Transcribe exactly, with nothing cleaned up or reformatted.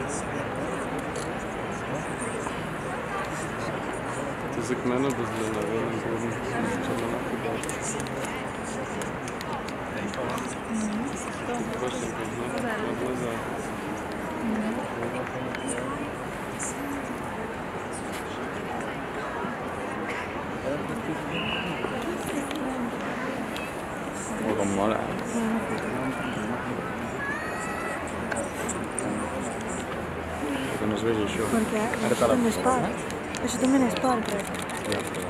Diese kleine bisschen da wäre im Boden. Ich habe mal nachgebaut. Was ist das? Was ist das? Oh, normal. Eu não vejo isso. Porque é, é sport. Isso também é sport.